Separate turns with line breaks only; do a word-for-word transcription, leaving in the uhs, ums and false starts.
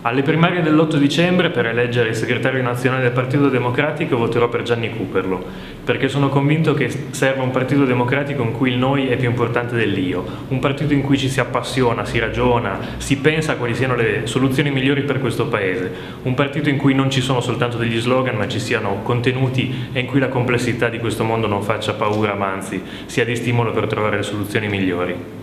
Alle primarie dell'otto dicembre, per eleggere il segretario nazionale del Partito Democratico, voterò per Gianni Cuperlo, perché sono convinto che serve un Partito Democratico in cui il noi è più importante dell'io, un partito in cui ci si appassiona, si ragiona, si pensa a quali siano le soluzioni migliori per questo Paese, un partito in cui non ci sono soltanto degli slogan ma ci siano contenuti e in cui la complessità di questo mondo non faccia paura ma anzi sia di stimolo per trovare le soluzioni migliori.